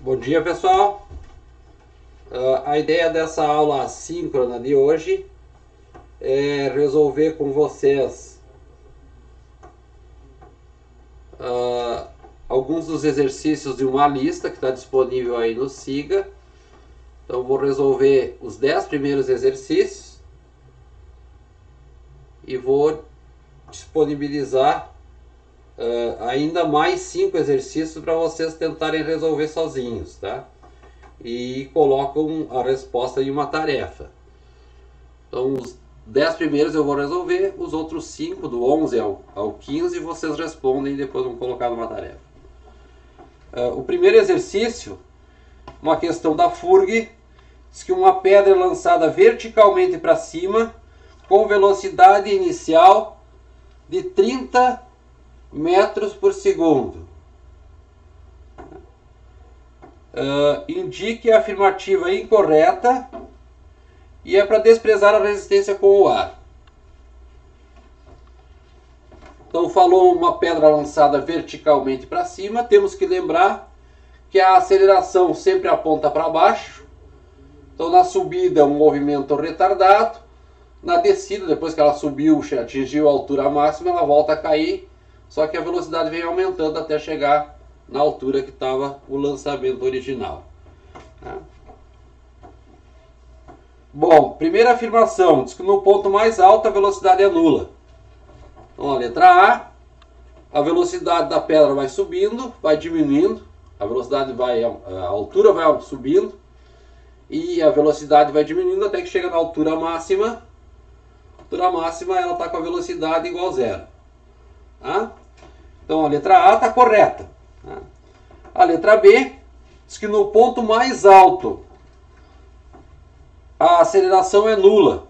Bom dia, pessoal. A ideia dessa aula assíncrona de hoje é resolver com vocês alguns dos exercícios de uma lista que está disponível aí no SIGA. Então vou resolver os 10 primeiros exercícios e vou disponibilizar ainda mais 5 exercícios para vocês tentarem resolver sozinhos, tá? E colocam a resposta em uma tarefa. Então os 10 primeiros eu vou resolver, os outros 5, do 11 ao 15, vocês respondem e depois vão colocar numa tarefa. O primeiro exercício, uma questão da FURG, diz que uma pedra é lançada verticalmente para cima com velocidade inicial de 30 metros por segundo. Indique a afirmativa incorreta e é para desprezar a resistência com o ar. Então falou uma pedra lançada verticalmente para cima, temos que lembrar que a aceleração sempre aponta para baixo. Então na subida um movimento retardado, na descida, depois que ela subiu, atingiu a altura máxima, ela volta a cair, só que a velocidade vem aumentando até chegar na altura que estava o lançamento original. Bom, primeira afirmação, diz que no ponto mais alto a velocidade é nula. Então a letra A velocidade da pedra vai subindo, vai diminuindo, a altura vai subindo e a velocidade vai diminuindo até que chega na altura máxima. A altura máxima ela está com a velocidade igual a zero. Tá? Então a letra A está correta. Tá? A letra B diz que no ponto mais alto a aceleração é nula.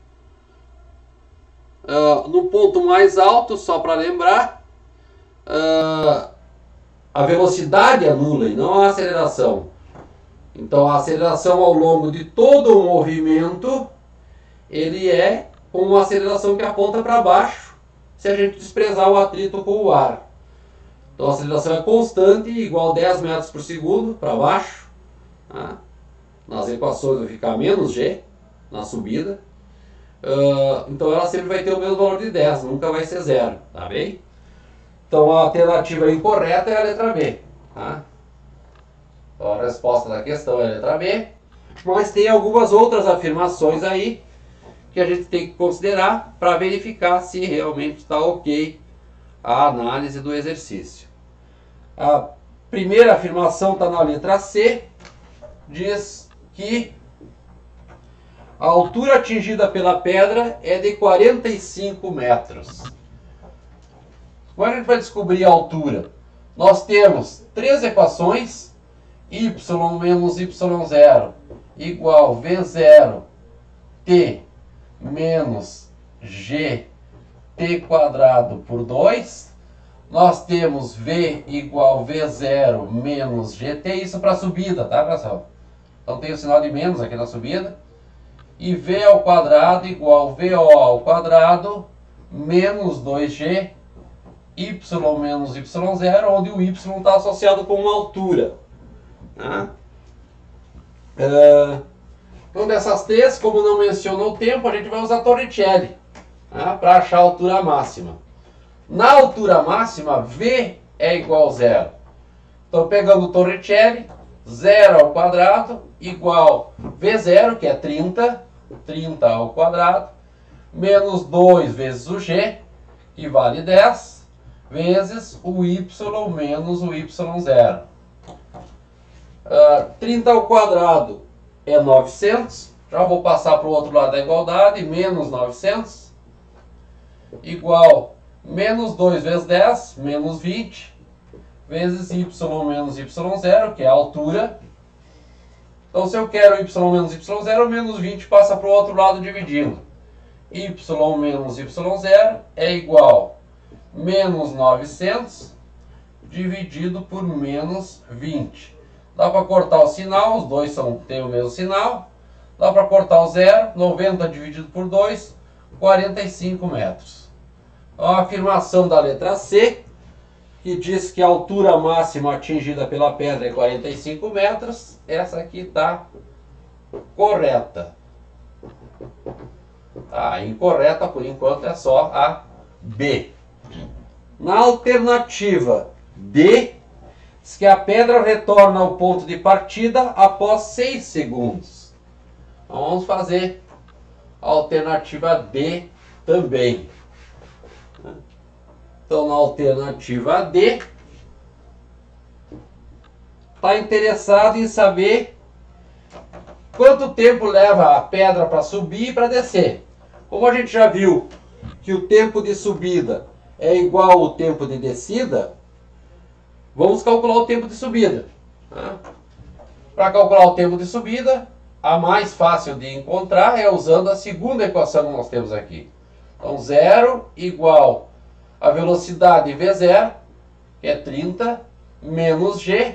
No ponto mais alto, só para lembrar, a velocidade é nula e não a aceleração. Então a aceleração ao longo de todo o movimento, ele é com uma aceleração que aponta para baixo, se a gente desprezar o atrito com o ar. Então a aceleração é constante, igual a 10 metros por segundo para baixo. Tá? Nas equações vai ficar menos g na subida. Então ela sempre vai ter o mesmo valor de 10, nunca vai ser zero, tá bem? Então a alternativa incorreta é a letra B. Tá? Então a resposta da questão é a letra B. Mas tem algumas outras afirmações aí que a gente tem que considerar para verificar se realmente está ok a análise do exercício. A primeira afirmação está na letra C, diz que a altura atingida pela pedra é de 45 metros. Como a gente vai descobrir a altura? Nós temos 3 equações, y menos y0 igual v0 t menos gt quadrado por 2. Nós temos v igual v0 menos gt, isso para a subida, tá, pessoal? Então tem o sinal de menos aqui na subida. E v ao quadrado igual vo ao quadrado menos 2g y menos y0, onde o y está associado com uma altura. Tá? Então dessas 3, como não menciona o tempo, a gente vai usar Torricelli, tá? Para achar a altura máxima. Na altura máxima, v é igual a 0. Então pegando o Torricelli, 0 ao quadrado igual v0, que é 30 ao quadrado, menos 2 vezes o g, que vale 10, vezes o y menos o y0. 30 ao quadrado é 900, já vou passar para o outro lado da igualdade, menos 900, igual menos 2 vezes 10, menos 20, vezes y menos y0, que é a altura. Então se eu quero y menos y0, menos 20 passa para o outro lado dividindo. Y menos y0 é igual a menos 900 dividido por menos 20. Dá para cortar o sinal, os dois têm o mesmo sinal. Dá para cortar o zero, 90 dividido por 2, 45 metros. Então a afirmação da letra C que diz que a altura máxima atingida pela pedra é 45 metros, essa aqui está correta. A incorreta, por enquanto, é só a B. Na alternativa D, diz que a pedra retorna ao ponto de partida após 6 segundos. Então, vamos fazer a alternativa D também. Então, na alternativa D, está interessado em saber quanto tempo leva a pedra para subir e para descer. Como a gente já viu que o tempo de subida é igual ao tempo de descida, vamos calcular o tempo de subida. Para calcular o tempo de subida, a mais fácil de encontrar é usando a segunda equação que nós temos aqui. Então, 0 igual a velocidade V0, que é 30, menos G,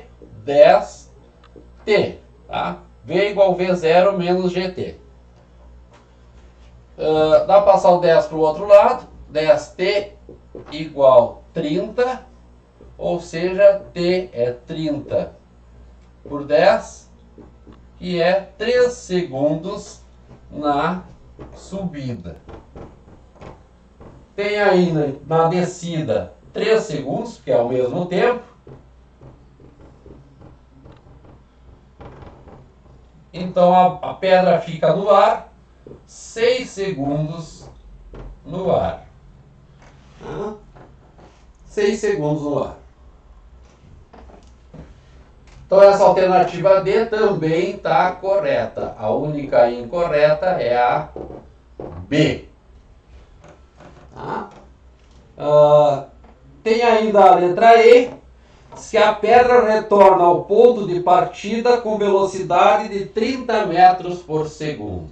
10T. Tá? V igual V0 menos GT. Dá para passar o 10 para o outro lado. 10T igual 30, ou seja, T é 30 por 10, que é 3 segundos na subida. Tem ainda na descida 3 segundos, que é ao mesmo tempo. Então a pedra fica no ar 6 segundos no ar. 6 segundos no ar. Então essa alternativa D também está correta. A única incorreta é a B. Tem ainda a letra E, se a pedra retorna ao ponto de partida com velocidade de 30 metros por segundo.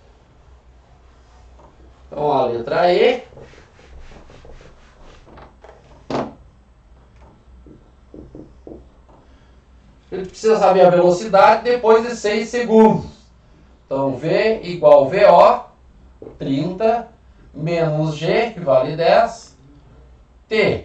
Então a letra E. Ele precisa saber a velocidade depois de 6 segundos. Então V igual VO, 30, menos G, que vale 10, T.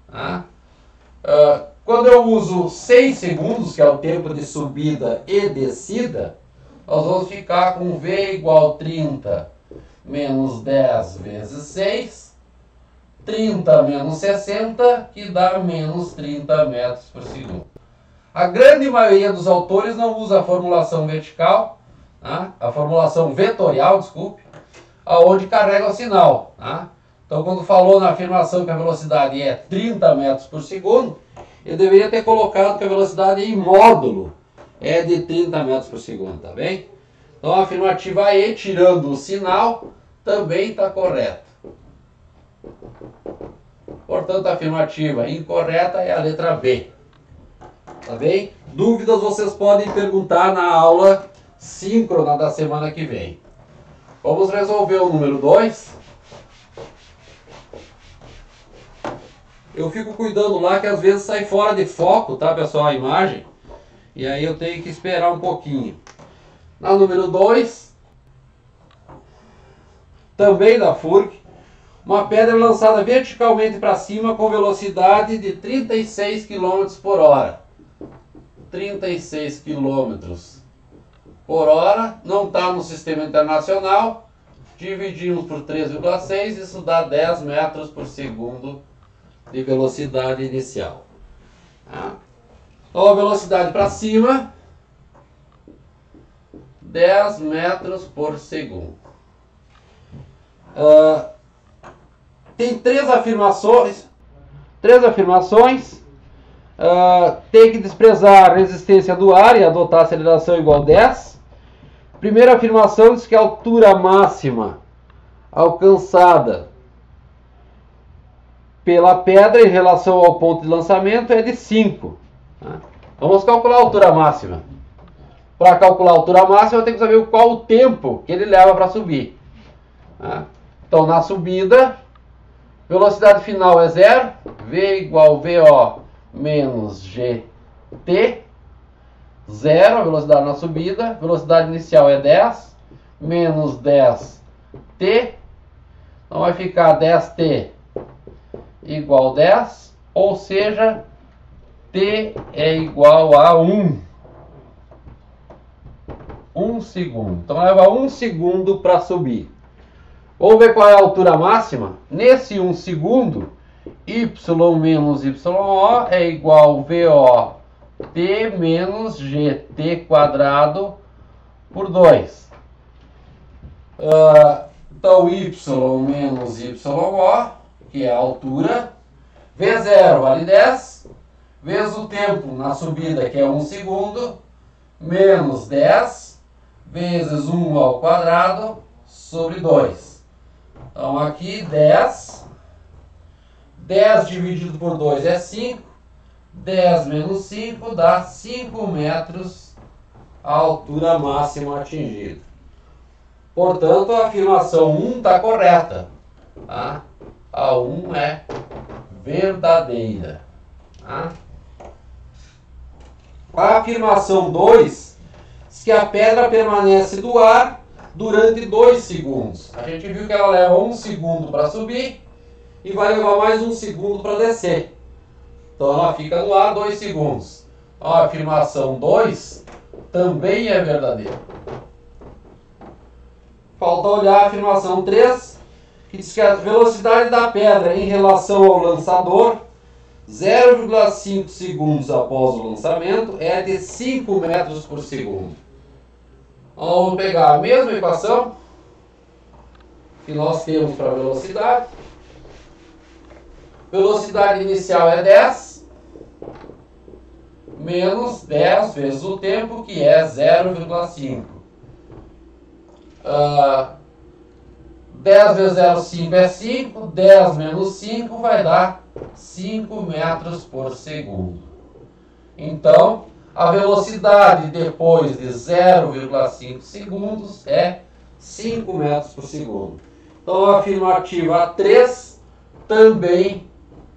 Quando eu uso 6 segundos, que é o tempo de subida e descida, nós vamos ficar com V igual 30 menos 10 vezes 6, 30 menos 60, que dá menos 30 metros por segundo. A grande maioria dos autores não usa a formulação vertical, a formulação vetorial, desculpe, aonde carrega o sinal. Então, quando falou na afirmação que a velocidade é 30 metros por segundo, eu deveria ter colocado que a velocidade em módulo é de 30 metros por segundo, tá bem? Então, a afirmativa E, tirando o sinal, também está correta. Portanto, a afirmativa incorreta é a letra B. Tá bem? Dúvidas vocês podem perguntar na aula síncrona da semana que vem. Vamos resolver o número 2. Eu fico cuidando lá que às vezes sai fora de foco, tá, pessoal, a imagem. E aí eu tenho que esperar um pouquinho. Na número 2, também da FURG, uma pedra lançada verticalmente para cima com velocidade de 36 km por hora. 36 km por hora, não está no sistema internacional, dividimos por 3,6, isso dá 10 metros por segundo de velocidade inicial. Então a velocidade para cima, 10 metros por segundo. Tem três afirmações. Tem que desprezar a resistência do ar e adotar a aceleração igual a 10. Primeira afirmação diz que a altura máxima alcançada pela pedra em relação ao ponto de lançamento é de 5. Vamos calcular a altura máxima. Para calcular a altura máxima, eu tenho que saber qual o tempo que ele leva para subir. Então, na subida, velocidade final é 0, V igual VO menos GT, 0, a velocidade na subida, velocidade inicial é 10, menos 10T, então vai ficar 10T igual 10, ou seja, t é igual a 1 segundo. Então leva 1 segundo para subir. Vamos ver qual é a altura máxima? Nesse 1 segundo, y menos yo é igual a VOT menos GT quadrado por 2. Então y menos yo, que é a altura, V0 vale 10, vezes o tempo na subida, que é 1 segundo, menos 10, vezes 1 ao quadrado, sobre 2. Então aqui 10 dividido por 2 é 5, 10 menos 5 dá 5 metros a altura máxima atingida. Portanto, a afirmação 1 está correta. Tá? A 1 é verdadeira. Tá? A afirmação 2 diz que a pedra permanece no ar durante 2 segundos. A gente viu que ela leva 1 segundo para subir e vai levar mais 1 segundo para descer. Então ela fica no ar 2 segundos. Então, a afirmação 2 também é verdadeira. Falta olhar a afirmação 3, que diz que a velocidade da pedra em relação ao lançador, 0,5 segundos após o lançamento, é de 5 metros por segundo. Então, vamos pegar a mesma equação que nós temos para a velocidade. Velocidade inicial é 10, menos 10 vezes o tempo, que é 0,5. 10 vezes 0,5 é 5, 10 menos 5 vai dar 5 metros por segundo. Então, a velocidade depois de 0,5 segundos é 5 metros por segundo. Então, a afirmativa 3 também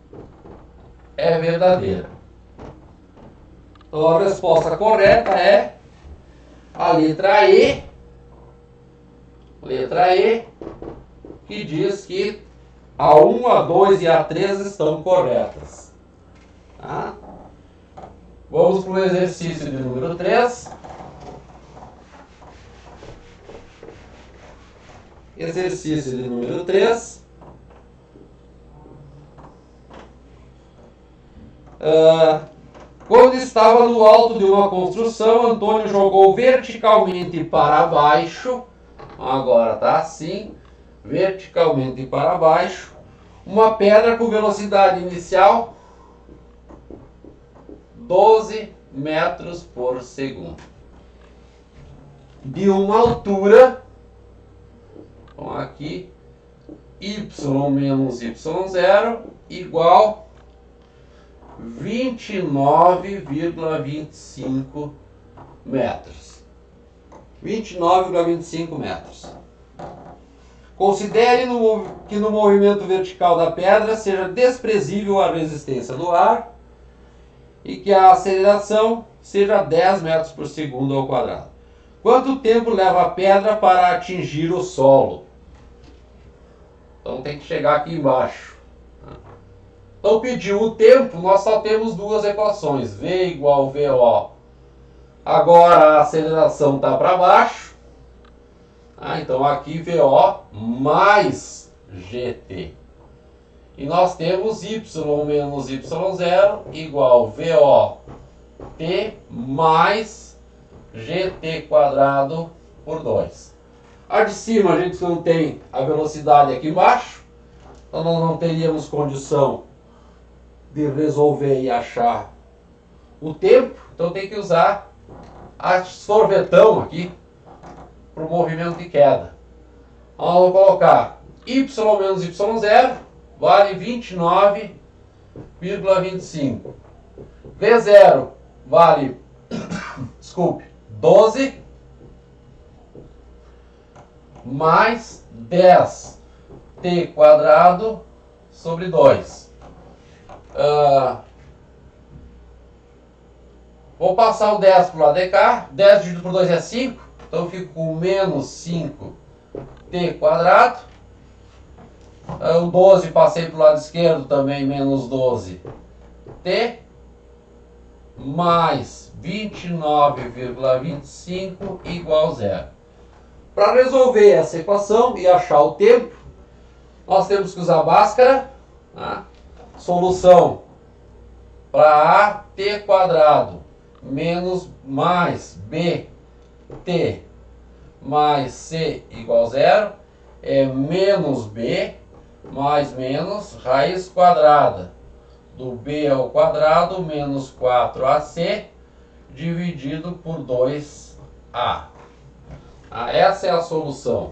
é verdadeira. Então, a resposta correta é a letra E. Letra E, que diz que a 1, a 2 e a 3 estão corretas. Tá? Vamos para o exercício de número 3. Exercício de número 3. Quando estava no alto de uma construção, Antônio jogou verticalmente para baixo. Agora está assim, verticalmente para baixo, uma pedra com velocidade inicial 12 metros por segundo. De uma altura, então aqui, y menos y0 igual 29,25 metros. 29,25 metros. Considere que no movimento vertical da pedra seja desprezível a resistência do ar e que a aceleração seja 10 metros por segundo ao quadrado. Quanto tempo leva a pedra para atingir o solo? Então tem que chegar aqui embaixo. Então pediu o tempo, nós só temos duas equações, V igual VO. Agora a aceleração está para baixo. Então aqui VO mais GT. E nós temos y menos y0 igual VOT mais GT quadrado por 2. A de cima a gente não tem a velocidade aqui embaixo. Então nós não teríamos condição de resolver e achar o tempo. Então tem que usar a sorvetão aqui para o movimento de queda. Então, vamos colocar y menos y0 vale 29,25. V0 vale, desculpe, 12 mais 10t quadrado sobre 2. Vou passar o 10 para o lado de cá. 10 dividido por 2 é 5. Então eu fico com menos 5t quadrado. O 12 passei para o lado esquerdo também, menos 12 t mais 29,25 igual a zero. Para resolver essa equação e achar o tempo, nós temos que usar Bhaskara. Tá? Solução para a t quadrado menos mais b t mais c igual a zero é menos b mais menos raiz quadrada do b ao quadrado menos 4ac dividido por 2a. Essa é a solução.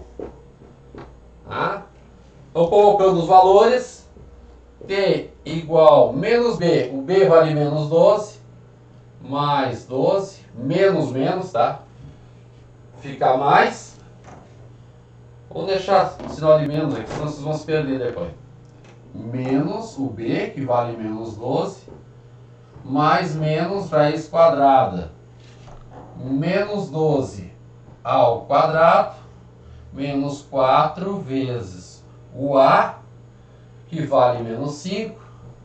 Estou colocando os valores. T igual menos b, o b vale menos 12, mais 12, menos, tá? Fica mais. Vou deixar o sinal de menos aqui, senão vocês vão se perder depois. Menos o b, que vale menos 12, mais menos raiz quadrada. Menos 12 ao quadrado, menos 4 vezes o a, que vale menos 5.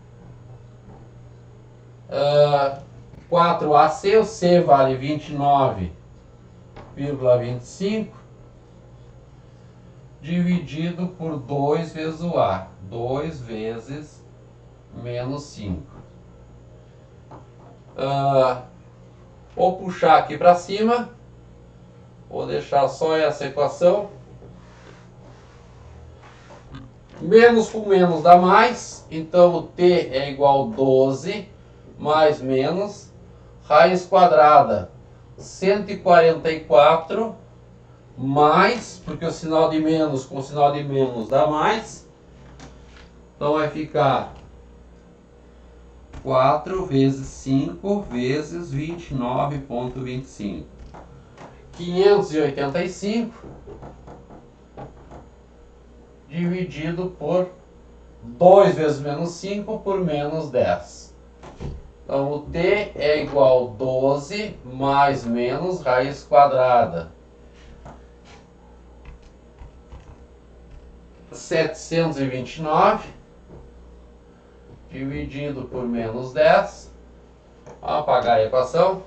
4ac, o c vale 29,25, dividido por 2 vezes o a. 2 vezes menos 5. Vou puxar aqui para cima. Vou deixar só essa equação. Menos com menos dá mais. Então o t é igual a 12 mais menos raiz quadrada 144 mais, porque o sinal de menos com o sinal de menos dá mais. Então vai ficar 4 vezes 5 vezes 29,25. 585 dividido por 2 vezes menos 5 por menos 10. Então o t é igual a 12 mais menos raiz quadrada 729 dividido por menos 10. Vamos apagar a equação.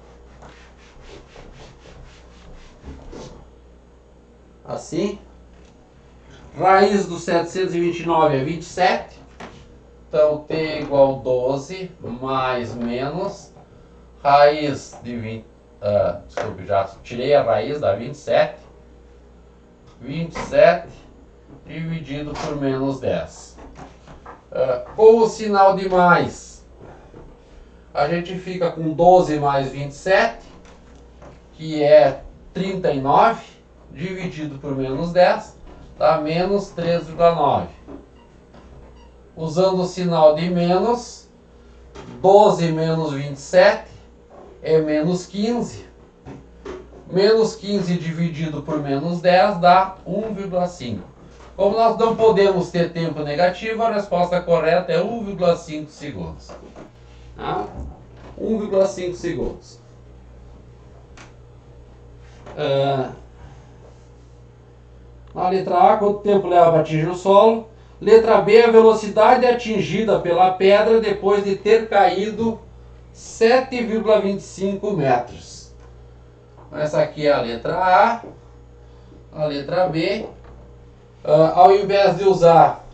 Assim. Raiz do 729 é 27. Então t é igual a 12 mais menos raiz de 20. Desculpe, já tirei a raiz da 27. 27 dividido por menos 10. Com o sinal de mais, a gente fica com 12 mais 27, que é 39, dividido por menos 10, dá menos 3,9. Usando o sinal de menos, 12 menos 27 é menos 15. Menos 15 dividido por menos 10 dá 1,5. Como nós não podemos ter tempo negativo, a resposta correta é 1,5 segundos. 1,5 segundos. Na letra A, quanto tempo leva para atingir o solo? Letra B, a velocidade atingida pela pedra depois de ter caído 7,25 metros. Essa aqui é a letra A. A letra B, ao invés de usar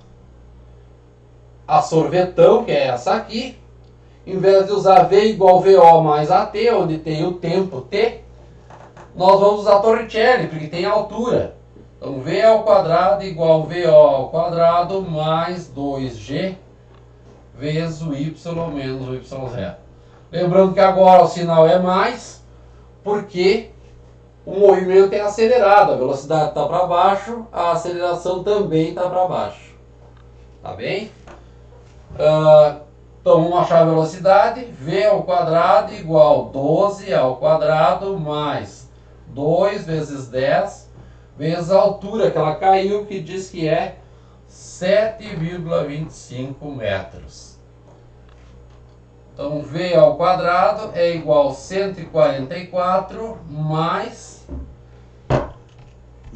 a sorvetão, que é essa aqui, em vez de usar V igual VO mais AT, onde tem o tempo T, nós vamos usar Torricelli, porque tem altura. Então V ao quadrado igual VO ao quadrado mais 2G vezes o Y menos o Y0. Lembrando que agora o sinal é mais, porque o movimento é acelerado, a velocidade está para baixo, a aceleração também está para baixo. Tá bem? Então vamos achar a velocidade. V ao quadrado igual 12 ao quadrado mais 2 vezes 10 vezes a altura que ela caiu, que diz que é 7,25 metros. Então V ao quadrado é igual a 144 mais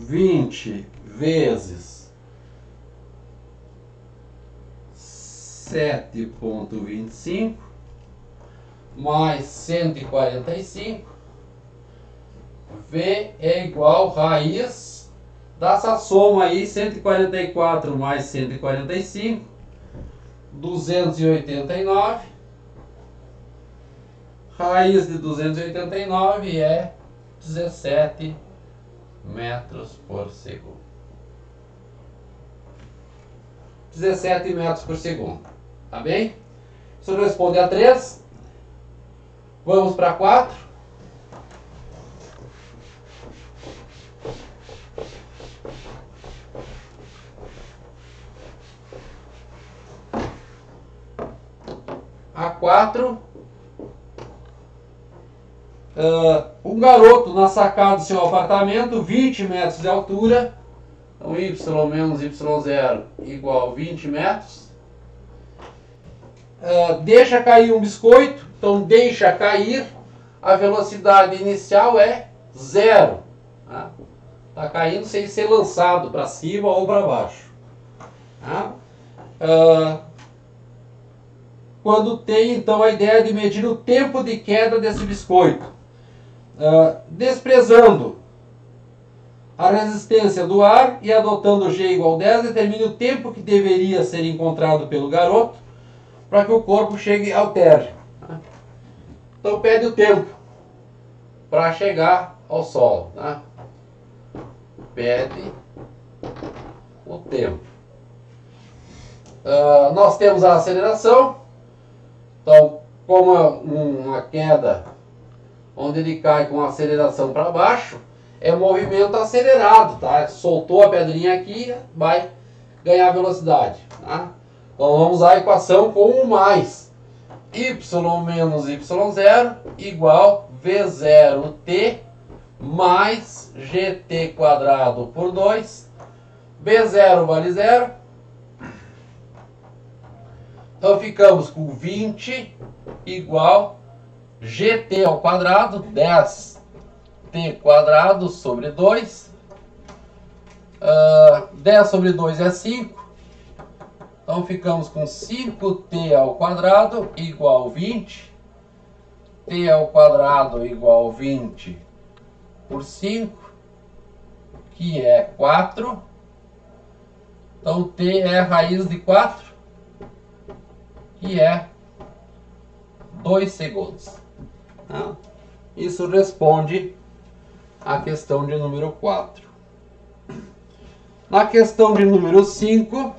20 vezes 17,25 mais 145. V é igual raiz dessa soma aí, 144 mais 145, 289. Raiz de 289 é 17 metros por segundo. 17 metros por segundo. Tá bem? Isso responde a 3. Vamos para 4. A 4. Um garoto na sacada do seu apartamento, 20 metros de altura. Então, y menos y0 igual a 20 metros. Deixa cair um biscoito. Então, deixa cair. A velocidade inicial é 0. Está caindo sem ser lançado para cima ou para baixo. Quando tem, então, a ideia de medir o tempo de queda desse biscoito. Desprezando a resistência do ar e adotando G igual a 10, determine o tempo que deveria ser encontrado pelo garoto para que o corpo chegue ao térreo. Então pede o tempo para chegar ao solo. Pede o tempo. Nós temos a aceleração. Então, como uma queda onde ele cai com aceleração para baixo, é movimento acelerado, tá? Soltou a pedrinha aqui, vai ganhar velocidade, tá? Então vamos usar a equação com o mais. Y menos y0 igual V0t mais gt quadrado por 2. B0 vale 0. Então ficamos com 20 igual gt ao quadrado, 10t quadrado sobre 2. 10 sobre 2 é 5. Então ficamos com 5t ao quadrado igual 20. T ao quadrado igual 20 por 5, que é 4. Então t é a raiz de 4, que é 2 segundos. Isso responde à questão de número 4. Na questão de número 5,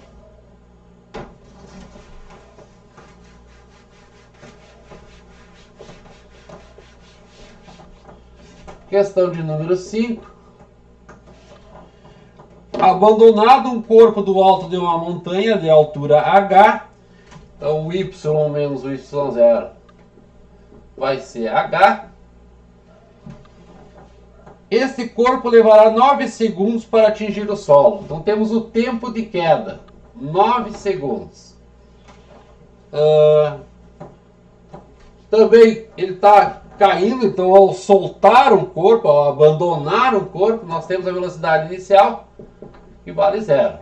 abandonado um corpo do alto de uma montanha de altura h, então o y menos o y0 vai ser h. Esse corpo levará 9 segundos para atingir o solo. Então temos o tempo de queda, 9 segundos. Também ele está caindo, então ao soltar um corpo, ao abandonar um corpo, nós temos a velocidade inicial, que vale 0.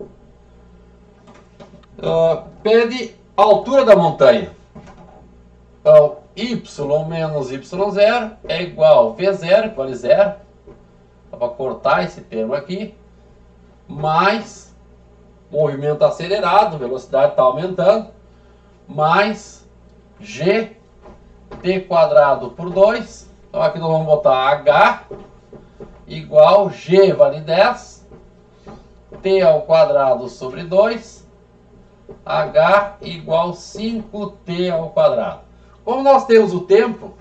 Pede a altura da montanha. Então, y menos y0 é igual a v0, que vale 0. Dá para cortar esse termo aqui. Mais movimento acelerado, velocidade está aumentando. Mais gt quadrado por 2. Então aqui nós vamos botar h igual g vale 10. T ao quadrado sobre 2. H igual 5t ao quadrado. Como nós temos o tempo,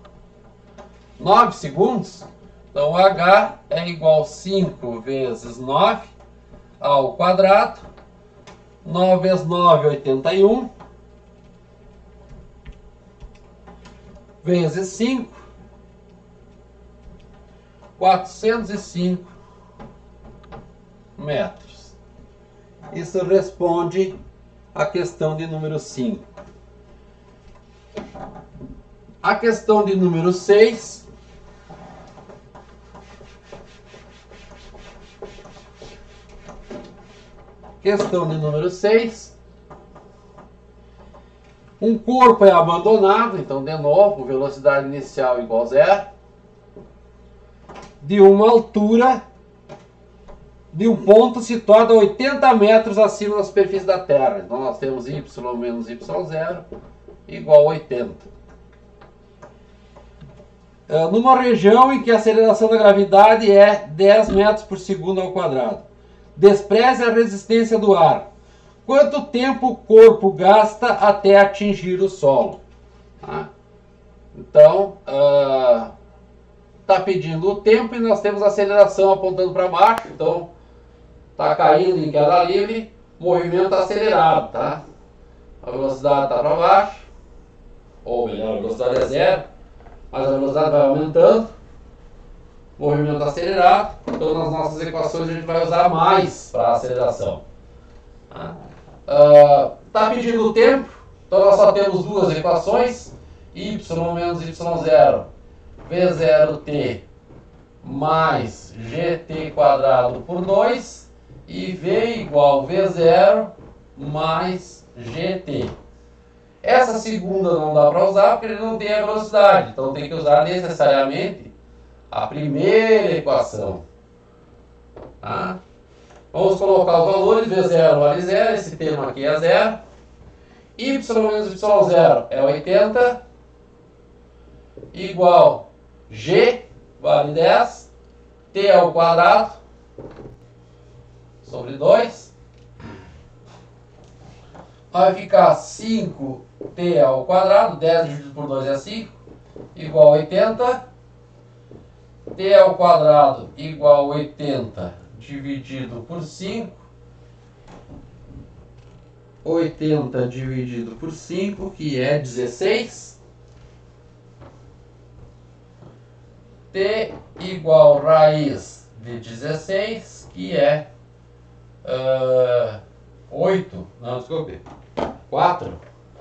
9 segundos, então h é igual a 5 vezes 9 ao quadrado. 9 vezes 9, 81. Vezes 5, 405 metros. Isso responde à questão de número 5. A questão de número 6. Questão de número 6. Um corpo é abandonado, então de novo, velocidade inicial igual a zero, de uma altura de um ponto situado a 80 metros acima da superfície da Terra. Então nós temos y menos y0 igual a 80. Numa região em que a aceleração da gravidade é 10 metros por segundo ao quadrado. Despreze a resistência do ar. Quanto tempo o corpo gasta até atingir o solo? Tá? Então, está pedindo o tempo e nós temos a aceleração apontando para baixo. Então, está caindo em queda livre, movimento acelerado. Tá? A velocidade está para baixo, ou melhor, a velocidade é zero, mas a velocidade vai aumentando. Movimento acelerado. Então, nas nossas equações, a gente vai usar mais para a aceleração. Tá? Está pedindo o tempo, então nós só temos duas equações, y menos y0, v0t mais gt quadrado por 2 e v igual v0 mais gt. Essa segunda não dá para usar porque ele não tem a velocidade, então tem que usar necessariamente a primeira equação. Tá? Vamos colocar os valores, v0 vale 0, esse termo aqui é 0. Y menos y0 é 80, igual g vale 10, t ao quadrado, sobre 2. Vai ficar 5t ao quadrado, 10 dividido por 2 é 5, igual a 80. T ao quadrado igual a 80 dividido por 5. 80 dividido por 5, que é 16. T igual raiz de 16, que é 8. Não, desculpe. 4.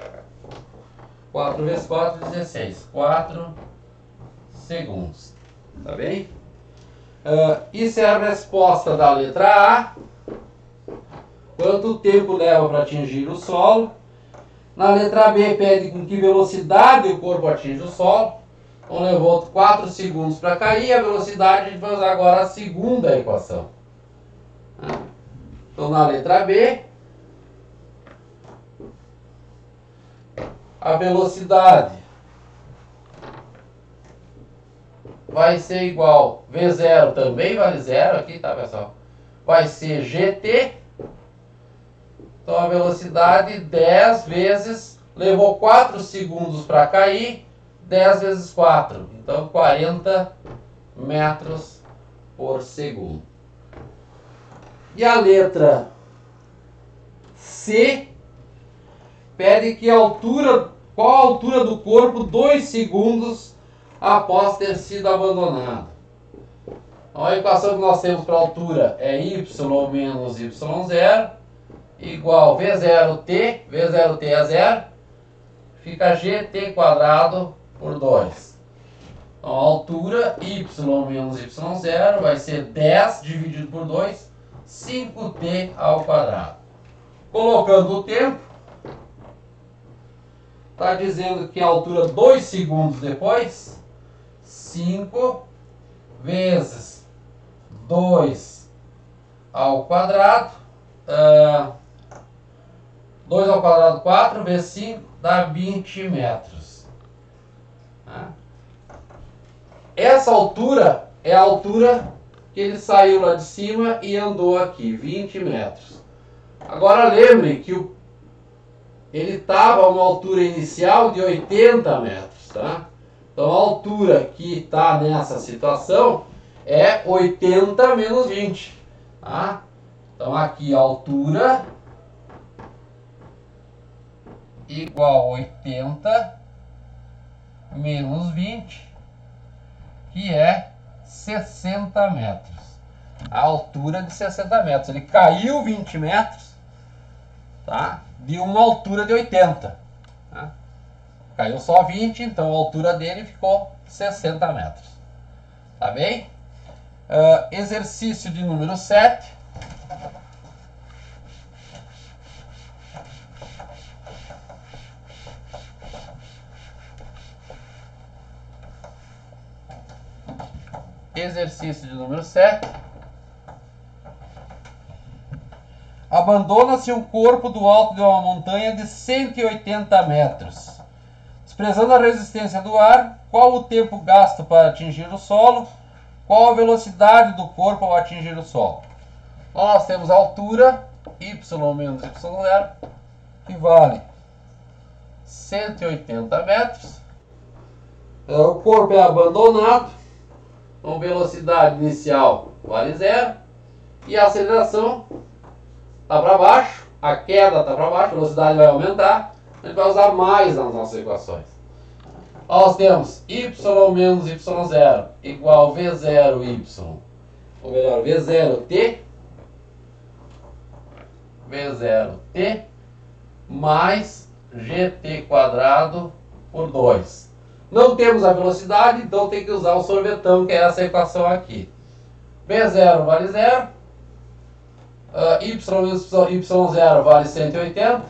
4 vezes 4, 16. 4 segundos. Tá bem? Isso é a resposta da letra A. Quanto tempo leva para atingir o solo? Na letra B pede com que velocidade o corpo atinge o solo. Então levou 4 segundos para cair. A velocidade a gente vai usar agora a segunda equação. Então na letra B, a velocidade vai ser igual, V0 também vale 0 aqui, tá pessoal? Vai ser GT. Então a velocidade 10 vezes, levou 4 segundos para cair, 10 vezes 4. Então 40 metros por segundo. E a letra C pede que qual a altura do corpo 2 segundos após ter sido abandonado. Então, a equação que nós temos para a altura é y menos y0 igual v0t, v0t é 0, fica gt quadrado por 2. Então a altura y menos y0 vai ser 10 dividido por 2, 5t ao quadrado. Colocando o tempo, está dizendo que a altura 2 segundos depois, 5 vezes 2 ao quadrado, 2 ao quadrado 4 vezes 5 dá 20 metros. Essa altura é a altura que ele saiu lá de cima e andou aqui, 20 metros. Agora lembre que ele estava a uma altura inicial de 80 metros, tá? Então a altura que está nessa situação é 80 menos 20. Tá? Então aqui a altura igual a 80 menos 20, que é 60 metros. A altura de 60 metros. Ele caiu 20 metros, tá? De uma altura de 80. Tá? Caiu só 20, então a altura dele ficou 60 metros. Tá bem? Exercício de número 7. Exercício de número 7. Abandona-se um corpo do alto de uma montanha de 180 metros. Desprezando a resistência do ar, qual o tempo gasto para atingir o solo? Qual a velocidade do corpo ao atingir o solo? Nós temos a altura, y menos y0, que vale 180 metros. O corpo é abandonado, então velocidade inicial vale 0. E a aceleração está para baixo, a queda está para baixo, a velocidade vai aumentar. A gente vai usar mais nas nossas equações. Nós temos y menos y0 igual v0y, ou melhor, v0t mais gt quadrado por 2. Não temos a velocidade, então tem que usar o sorvetão, que é essa equação aqui. v0 vale 0, y menos y0 vale 180,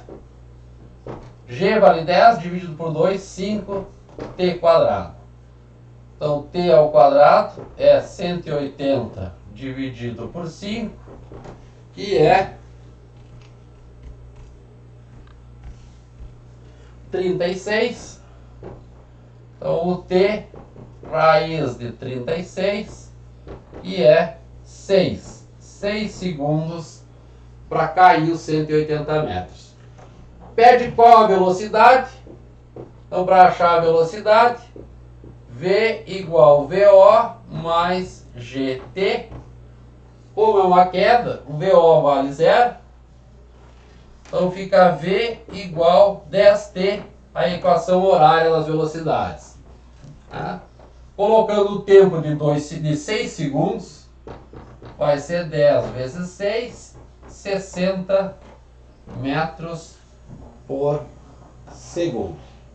g vale 10, dividido por 2, 5t quadrado. Então, t ao quadrado é 180 dividido por 5, que é 36. Então, o t, raiz de 36, e é 6 segundos para cair os 180 metros. Pede qual a velocidade. Então, para achar a velocidade, V igual VO mais GT. Como é uma queda, o VO vale 0. Então, fica V igual 10T, a equação horária das velocidades. Tá? Colocando o tempo de 6 segundos, vai ser 10 vezes 6, 60 metros por segundo.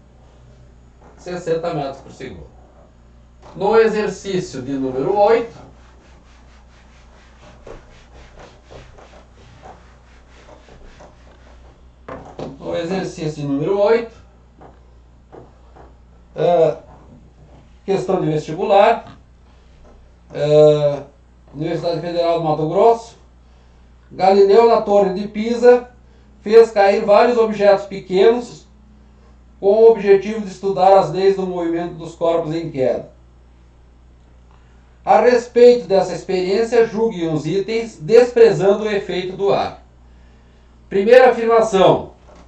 60 metros por segundo. No exercício de número 8, questão de vestibular, Universidade Federal do Mato Grosso. Galileu, na Torre de Pisa, fez cair vários objetos pequenos com o objetivo de estudar as leis do movimento dos corpos em queda. A respeito dessa experiência, julgue os itens desprezando o efeito do ar. Primeira afirmação.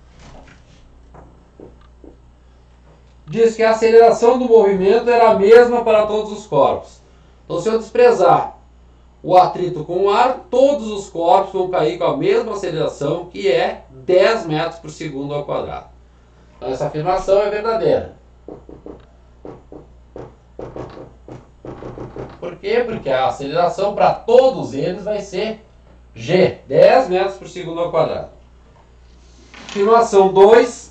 Diz que a aceleração do movimento era a mesma para todos os corpos. Então, se eu desprezar o atrito com o ar, todos os corpos vão cair com a mesma aceleração, que é 10 metros por segundo ao quadrado. Então, essa afirmação é verdadeira. Por quê? Porque a aceleração para todos eles vai ser g, 10 metros por segundo ao quadrado. Afirmação 2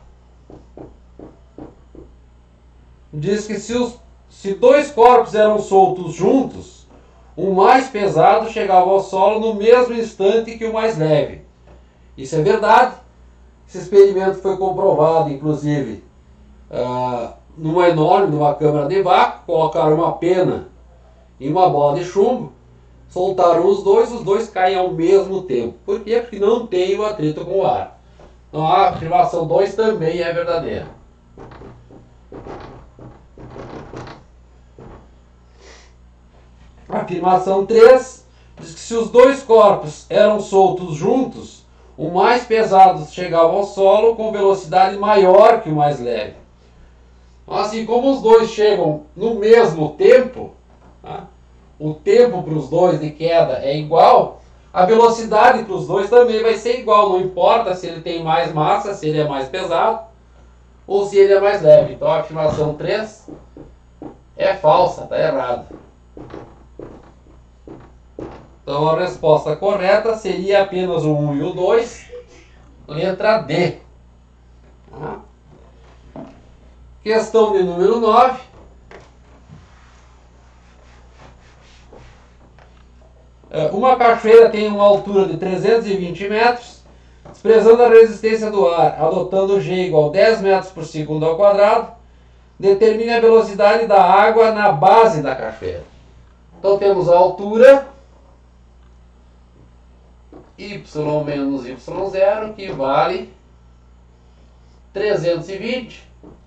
diz que se dois corpos eram soltos juntos, o mais pesado chegava ao solo no mesmo instante que o mais leve. Isso é verdade. Esse experimento foi comprovado, inclusive, numa câmara de vácuo. Colocaram uma pena em uma bola de chumbo, soltaram os dois caem ao mesmo tempo. Por quê? Porque não tem o atrito com o ar. Então a afirmação 2 também é verdadeira. A afirmação 3 diz que se os dois corpos eram soltos juntos, o mais pesado chegava ao solo com velocidade maior que o mais leve. Assim como os dois chegam no mesmo tempo, tá? O tempo para os dois de queda é igual, a velocidade para os dois também vai ser igual, não importa se ele tem mais massa, se ele é mais pesado ou se ele é mais leve. Então a afirmação 3 é falsa, está errada. Então a resposta correta seria apenas o 1 e o 2, letra D. Tá? Questão de número 9. Uma cachoeira tem uma altura de 320 metros, desprezando a resistência do ar, adotando G igual 10 metros por segundo ao quadrado, determine a velocidade da água na base da cachoeira. Então temos a altura y menos y0, que vale 320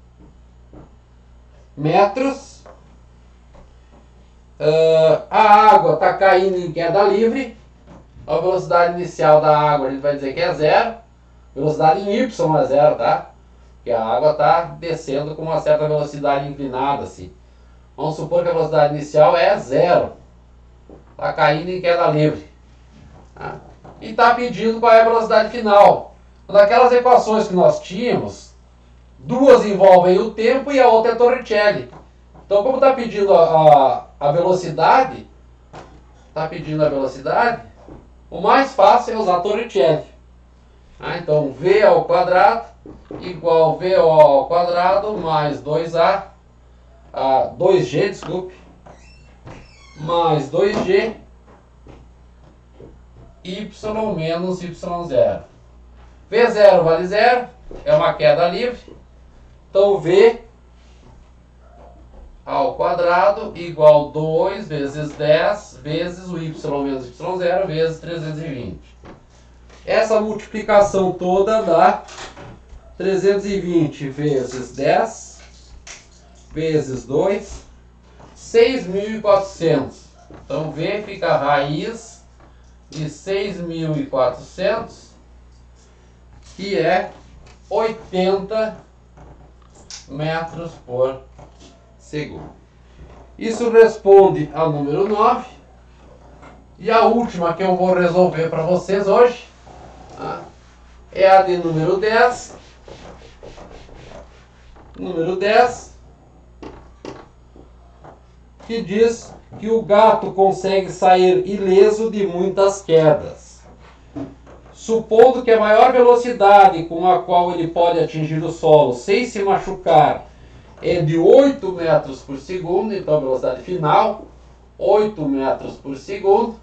metros. A água está caindo em queda livre. A velocidade inicial da água a gente vai dizer que é zero. Velocidade em y é zero, tá? Porque a água está descendo com uma certa velocidade inclinada, assim. Vamos supor que a velocidade inicial é zero. Está caindo em queda livre. Tá? E está pedindo qual é a velocidade final. Naquelas equações que nós tínhamos, duas envolvem o tempo e a outra é Torricelli. Então, como está pedindo a velocidade, o mais fácil é usar Torricelli. Então, V ao quadrado igual VO ao quadrado mais 2G, desculpe, mais 2G y menos y0. V0 vale zero, é uma queda livre. Então, V ao quadrado igual 2 vezes 10 vezes o y menos y0 vezes 320. Essa multiplicação toda dá 320 vezes 10 vezes 2, 6.400. Então, V fica a raiz de 6.400, que é 80 metros por segundo. Isso responde ao número 9. E a última que eu vou resolver para vocês hoje é a de número 10. Número 10, que diz que o gato consegue sair ileso de muitas quedas. Supondo que a maior velocidade com a qual ele pode atingir o solo sem se machucar é de 8 metros por segundo, então a velocidade final, 8 metros por segundo.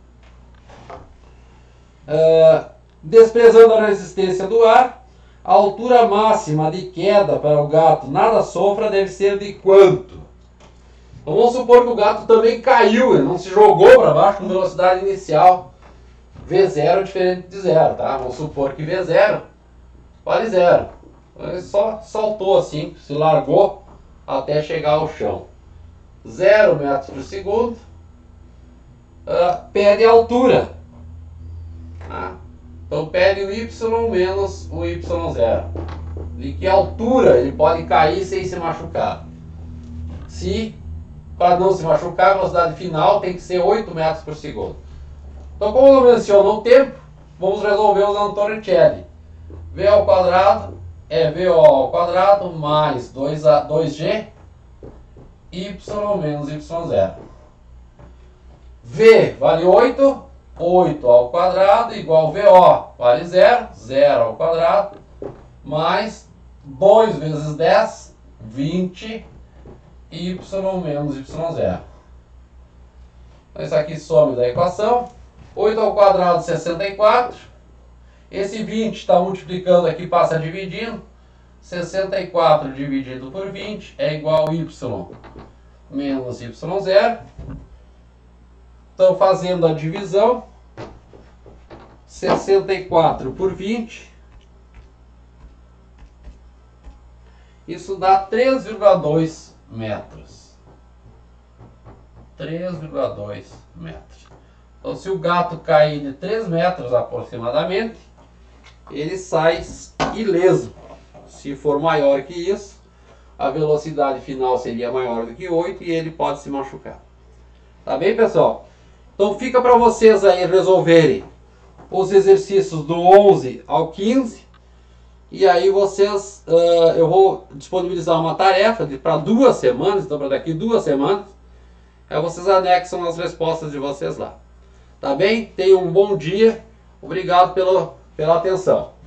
Desprezando a resistência do ar, a altura máxima de queda para o gato nada sofra deve ser de quanto? Então vamos supor que o gato também caiu, ele não se jogou para baixo com velocidade inicial. V0 é diferente de zero, tá? Vamos supor que V0 vale zero. Ele só saltou assim, se largou até chegar ao chão. 0 metros por segundo. Pede a altura. Então pede o y menos o y0. De que altura ele pode cair sem se machucar. Se, para não se machucar, a velocidade final tem que ser 8 metros por segundo. Então, como eu menciono o tempo, vamos resolver usando Torricelli. V ao quadrado é VO ao quadrado mais 2G y menos y0. V vale 8, 8 ao quadrado igual VO vale 0, 0 ao quadrado, mais 2 vezes 10, 20, y menos y0. Então, isso aqui some da equação. 8 ao quadrado, 64. Esse 20 está multiplicando aqui, passa dividindo. 64 dividido por 20 é igual a y menos y0. Então, fazendo a divisão, 64 por 20, isso dá 3,2 metros. 3,2 metros. Então, se o gato cair de 3 metros aproximadamente, ele sai ileso. Se for maior que isso, a velocidade final seria maior do que 8 e ele pode se machucar. Tá bem, pessoal? Então fica para vocês aí resolverem os exercícios do 11 ao 15. E aí vocês, eu vou disponibilizar uma tarefa para 2 semanas, então para daqui 2 semanas, aí vocês anexam as respostas de vocês lá. Tá bem? Tenham um bom dia. Obrigado pela atenção.